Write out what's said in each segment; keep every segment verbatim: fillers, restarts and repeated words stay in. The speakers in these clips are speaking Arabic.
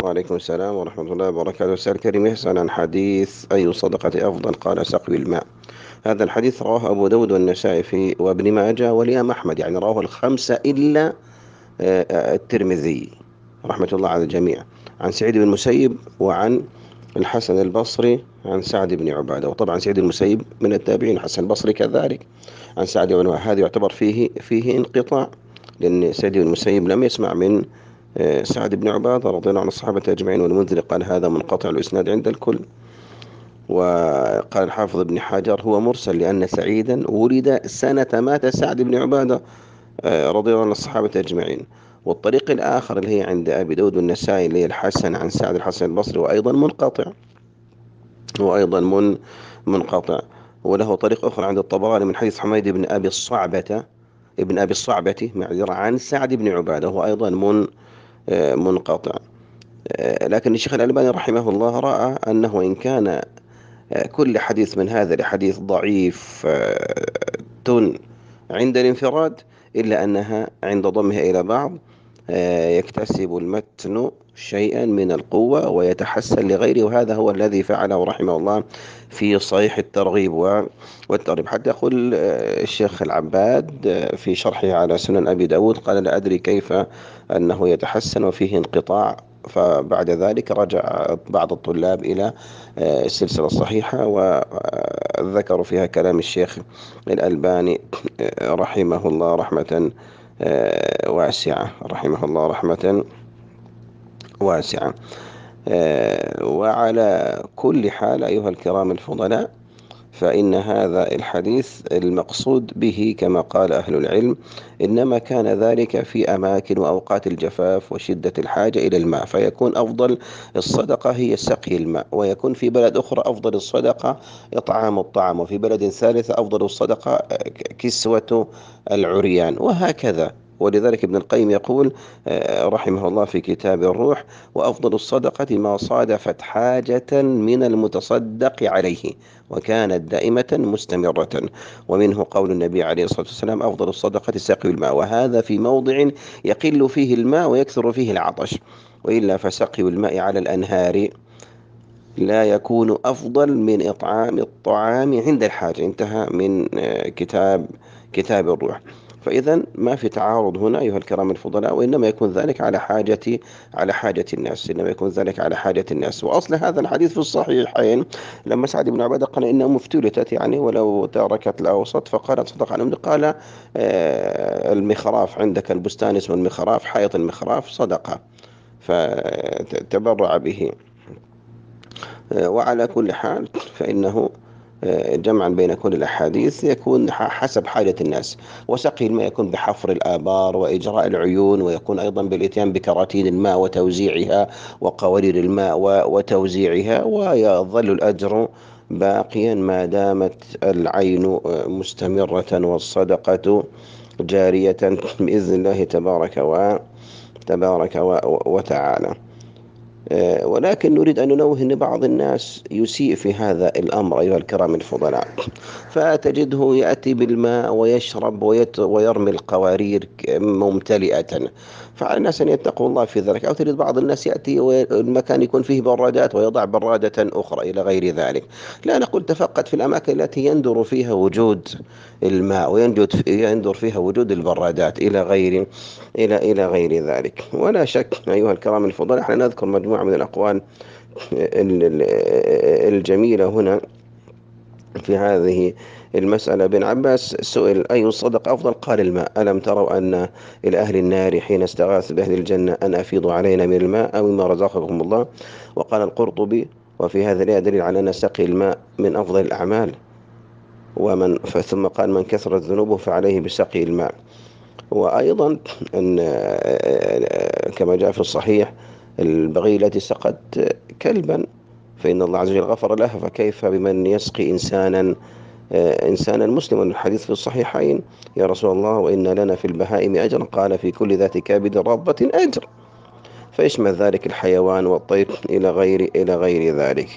وعليكم السلام ورحمة الله وبركاته. سأل كريم يسأل عن حديث أي صدقة أفضل، قال سقي الماء. هذا الحديث رواه أبو داود والنسائي في وابن ماجه والإمام أحمد، يعني رواه الخمسة إلا آه، آه، الترمذي رحمة الله على الجميع، عن سعيد بن المسيب وعن الحسن البصري عن سعد بن عبادة. وطبعا سعيد المسيب من التابعين، الحسن البصري كذلك عن سعد بن عبادة. هذا يعتبر فيه فيه انقطاع، لأن سعيد بن المسيب لم يسمع من آه، سعد بن عبادة رضي الله عن الصحابة أجمعين، والمنذر قال هذا منقطع الإسناد عند الكل. وقال الحافظ ابن حجر هو مرسل، لأن سعيدا ولد سنة مات سعد بن عبادة آه، رضي الله عن الصحابة أجمعين. والطريق الآخر اللي هي عند أبي داود والنسائي اللي هي الحسن عن سعد الحسن البصري، وأيضا منقطع، وأيضا من منقطع. وله طريق أخرى عند الطبراني من حديث حميد بن أبي الصعبة ابن أبي الصعبة معذرة عن سعد بن عبادة، وهو أيضا من آه، منقطع. آه، لكن الشيخ الألباني رحمه الله رأى أنه إن كان آه، كل حديث من هذا لحديث ضعيف آه، تن عند الانفراد، إلا أنها عند ضمها إلى بعض آه، يكتسب المتن شيئا من القوة ويتحسن لغيره، وهذا هو الذي فعله رحمه الله في صحيح الترغيب و- والترهيب. حتى يقول آه، الشيخ العباد آه، في شرحه على سنن أبي داود قال لا أدري كيف أنه يتحسن وفيه انقطاع. فبعد ذلك رجع بعض الطلاب إلى آه، السلسلة الصحيحة وذكروا فيها كلام الشيخ الألباني آه، رحمه الله رحمة آه، واسعة، رحمه الله رحمة واسعة. آه، وعلى كل حال أيها الكرام الفضلاء، فإن هذا الحديث المقصود به كما قال أهل العلم إنما كان ذلك في أماكن وأوقات الجفاف وشدة الحاجة إلى الماء، فيكون أفضل الصدقة هي سقي الماء، ويكون في بلد أخرى أفضل الصدقة إطعام الطعام، وفي بلد ثالث أفضل الصدقة كسوة العريان، وهكذا. ولذلك ابن القيم يقول آه، رحمه الله في كتاب الروح: وأفضل الصدقة ما صادفت حاجة من المتصدق عليه وكانت دائمة مستمرة. ومنه قول النبي عليه الصلاة والسلام: أفضل الصدقة سقي الماء. وهذا في موضع يقل فيه الماء ويكثر فيه العطش، وإلا فسقي الماء على الأنهار لا يكون أفضل من إطعام الطعام عند الحاجة. انتهى من آه، كتاب كتاب الروح. فإذا ما في تعارض هنا أيها الكرام الفضلاء، وإنما يكون ذلك على حاجة على حاجة الناس، إنما يكون ذلك على حاجة الناس. وأصل هذا الحديث في الصحيحين لما سعد بن عبادة قال إنها مفتولتت، يعني ولو تركت الأوسط، فقالت صدق عنهم، قال آه، المخراف عندك، البستان اسمه المخراف، حائط المخراف صدقة، فتبرع به. آه، وعلى كل حال فإنه آه، جمعا بين كل الأحاديث يكون ح- حسب حاجة الناس. وسقي الماء يكون بحفر الآبار وإجراء العيون، ويكون أيضا بالإتيان بكراتين الماء وتوزيعها، وقوارير الماء و- وتوزيعها، ويظل الأجر باقيا ما دامت العين آه، مستمرة والصدقة جارية بإذن الله تبارك و تبارك و- و- وتعالى. آه، ولكن نريد أن ننوه أن بعض الناس يسيء في هذا الأمر أيها الكرام الفضلاء، فتجده يأتي بالماء ويشرب ويت ويرمي القوارير ك- ممتلئة. فعلى الناس أن يتقوا الله في ذلك. أو تجد بعض الناس يأتي والمكان يكون فيه برادات ويضع برادة أخرى إلى غير ذلك. لا نقول تفقد في الأماكن التي يندر فيها وجود الماء ويندر يندر فيها وجود البرادات إلى غير إلى إلى غير ذلك. ولا شك أيها الكرام الفضلاء، احنا نذكر مجموعة من الأقوال ال- ال- الجميلة هنا في هذه المسألة. بن عباس سئل: أي الصدقة أفضل؟ قال: الماء. ألم تروا أن إلى أهل النار حين استغاث بأهل الجنة أن أفيضوا علينا من الماء أو مما رزقكم الله؟ وقال القرطبي: وفي هذا الآية دليل على أن سقي الماء من أفضل الأعمال. ومن ثم قال: من كثرت ذنوبه فعليه بسقي الماء. وأيضا أن كما جاء في الصحيح: البغي التي سقت كلبا فإن الله عز وجل غفر لها، فكيف بمن يسقي إنسانا إنسانا مسلما؟ الحديث في الصحيحين: يا رسول الله وإن لنا في البهائم أجرا؟ قال: في كل ذات كبد رضة أجر. فيشمل ذلك الحيوان والطير إلى غير إلى غير ذلك.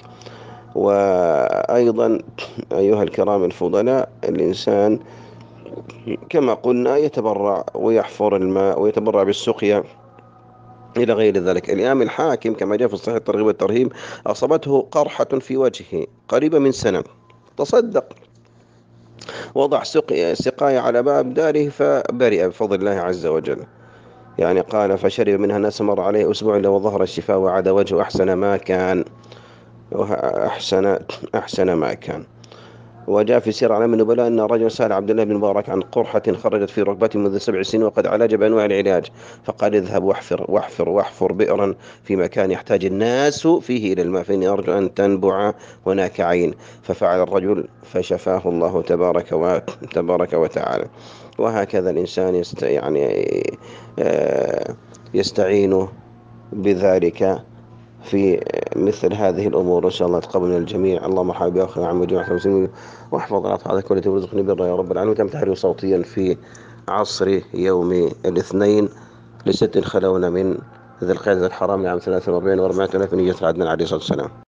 وأيضا أيها الكرام الفضلاء، الإنسان كما قلنا يتبرع ويحفر الماء ويتبرع بالسقيا إلى غير ذلك. الإمام الحاكم كما جاء في صحيح الترغيب والترهيب أصابته قرحة في وجهه قريبة من سنة، تصدق، وضع سقي سقاية على باب داره فبرئ بفضل الله عز وجل. يعني قال فشرب منها الناس، مر عليه أسبوع إلا وظهر الشفاء وعاد وجهه أحسن ما كان، أحسن أحسن ما كان. وجاء في سير أعلام النبلاء أن رجل سأل عبد الله بن مبارك عن قرحة خرجت في ركبته منذ سبع سنين وقد عالج بأنواع العلاج، فقال اذهب واحفر واحفر واحفر بئرا في مكان يحتاج الناس فيه إلى الماء، فإني أرجو أن تنبع هناك عين. ففعل الرجل فشفاه الله تبارك وتبارك وتعالى. وهكذا الإنسان يست يعني آه، يستعين بذلك في مثل هذه الأمور. إن شاء الله تقبل من الجميع. اللهم مرحبا بأخي وعم وجميع المسلمين، واحفظ الأطفال والتي ورزقني برا يا رب العالمين. تم تحرير صوتيا في عصر يوم الاثنين لست خلونا من ذي القعدة الحرام لعام ثلاثة وأربعين وأربعمائة ألف من هجرة عدنان عليه الصلاة والسلام.